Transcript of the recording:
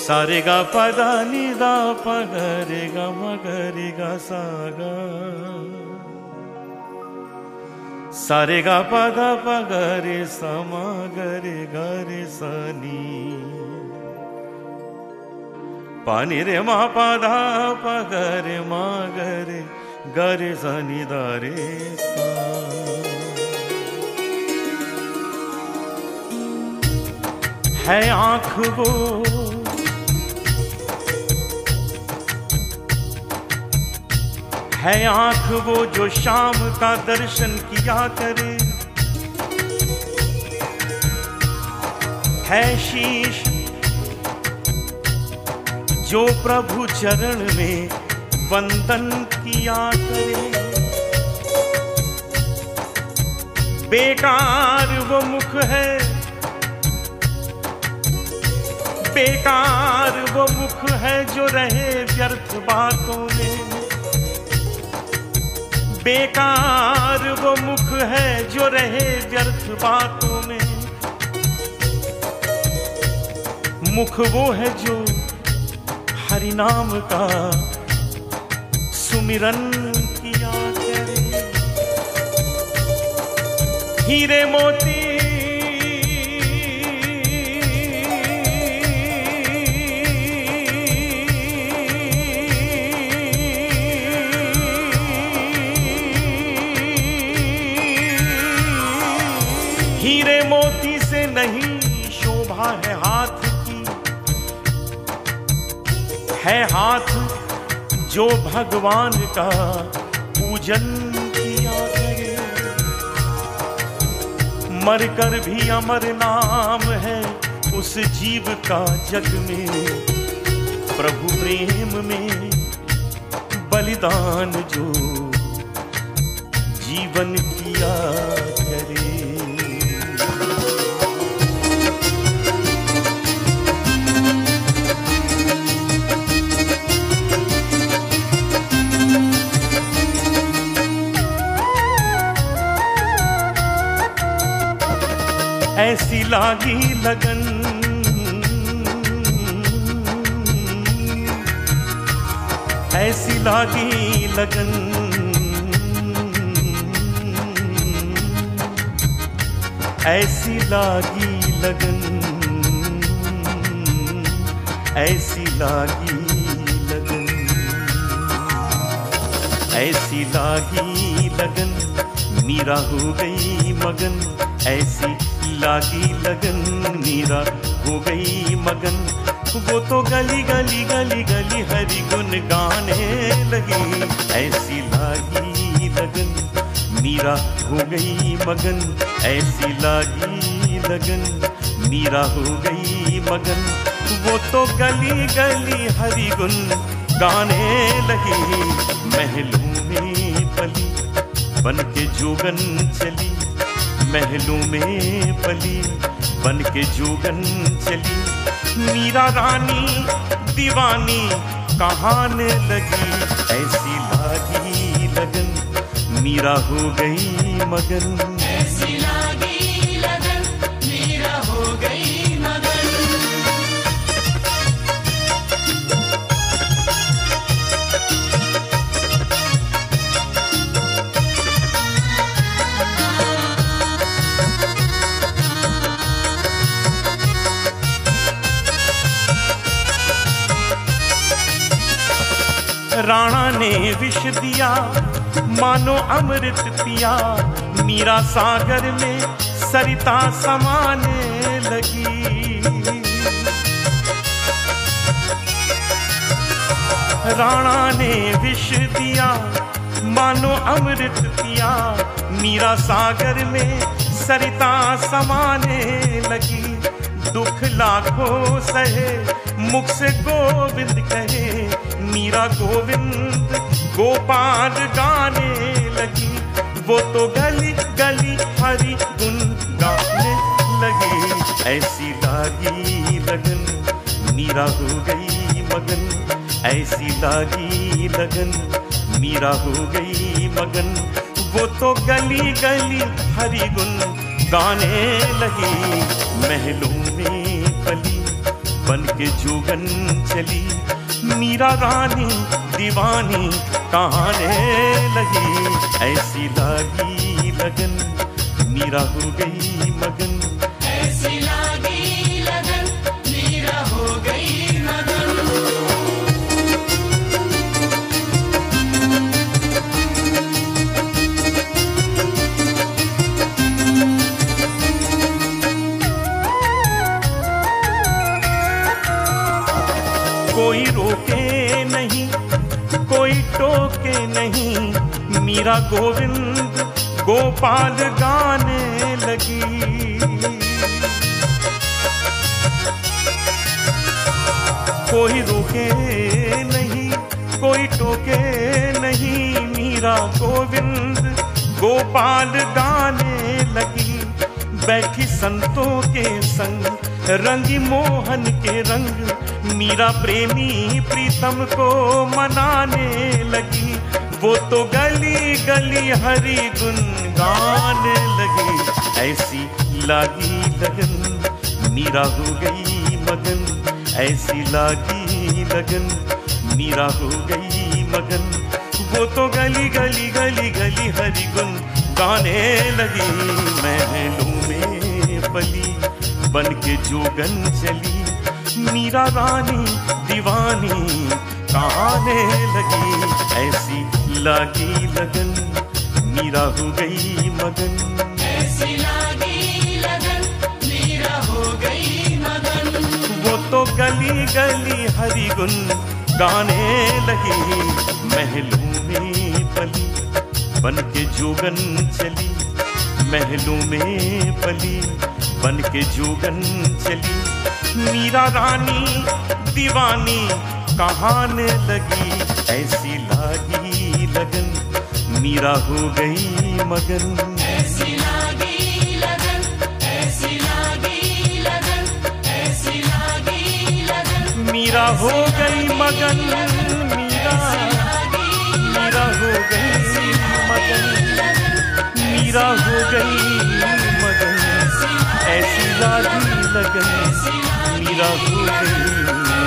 सारे गा पदा निदा पगरे गा मगरे गा सागा सारे गा पदा पगरे समगरे गरे सनी पानी रे मा पदा पगरे मगरे गरे सनी दारे सा। है आँख वो है आँख वो जो शाम का दर्शन किया करे, है शीश जो प्रभु चरण में वंदन किया करे। बेकार वो मुख है, बेकार वो मुख है जो रहे व्यर्थ बातों में। बेकार वो मुख है जो रहे व्यर्थ बातों में। मुख वो है जो हरि नाम का सुमिरन किया करे। हीरे मोती हीरे मोती से नहीं शोभा है हाथ की, है हाथ जो भगवान का पूजन किया करे। मरकर भी अमर नाम है उस जीव का जग में। प्रभु प्रेम में बलिदान जो जीवन किया करे। ऐसी लागी लगन, ऐसी लागी लगन, ऐसी लागी लगन, ऐसी लागी लगन, ऐसी लागी लगन, मीरा हो गई मगन। ऐसी लागी लगन, मीरा हो गई मगन। वो तो गली गली गली गली हरि गुण गाने लगी। ऐसी लागी लगन, मीरा हो गई मगन। ऐसी लागी लगन, मीरा हो गई मगन। वो तो गली गली हरि गुण गाने लगी। महलों में पली बन के जोगन चली, महलों में पली बन के जोगन चली। मीरा रानी दीवानी कहाने लगी। ऐसी लागी लगन, मीरा हो गई मगन। ऐसी लागी लगन, मीरा हो गई मगन। राणा ने विष दिया मानो अमृत पिया। मीरा सागर में सरिता समाने लगी। राणा ने विष दिया मानो अमृत पिया। मीरा सागर में सरिता समाने लगी। दुख लाखों सहे मुख से गोविंद कहे। मीरा गोविंद गोपाल गाने लगी। वो तो गली गली हरि गुण गाने लगी। ऐसी लागी लगन, मीरा हो गई मगन। ऐसी लागी लगन, मीरा हो गई मगन। वो तो गली गली हरि गुण गाने लगी। महलों में पली बन के जोगन चली। मीरा रानी दीवानी कहाने लगी, ऐसी लागी लगन मीरा हो गई मगन। ऐसी लागी लगन मीरा हो गई मगन। कोई रोके नहीं, कोई टोके नहीं, मीरा गोविंद गोपाल गाने लगी। कोई रोके नहीं, कोई टोके नहीं, मीरा गोविंद गोपाल गाने लगी। बैठी संतों के संग रंगी मोहन के रंग, मीरा प्रेमी प्रीतम को मनाने लगी। वो तो गली गली हरि गुन गाने लगी, ऐसी लागी लगन मीरा हो गई मगन। ऐसी लागी लगन मीरा हो गई मगन। वो तो गली गली गली गली हरि गुन गाने लगी। महलों में पली बन के जोगन चली, मीरा रानी दीवानी कहाने लगी। ऐसी लागी लगन मीरा हो गई मगन। ऐसी लागी लगन मीरा हो गई मगन। वो तो गली गली हरि गुन गाने लगी। महलों में पली बन के जोगन चली, महलों में पली बन के जोगन चली। मीरा रानी दीवानी कहाने लगी, ऐसी लागी लगन मीरा हो गई मगन। ऐसी लागी लगन, ऐसी लागी लगन, ऐसी लागी लगन। मीरा हो गई मगन, मीरा मीरा हो गई मगन, मीरा हो गई मगन। ऐसी लागी लगन मीरा हो गई।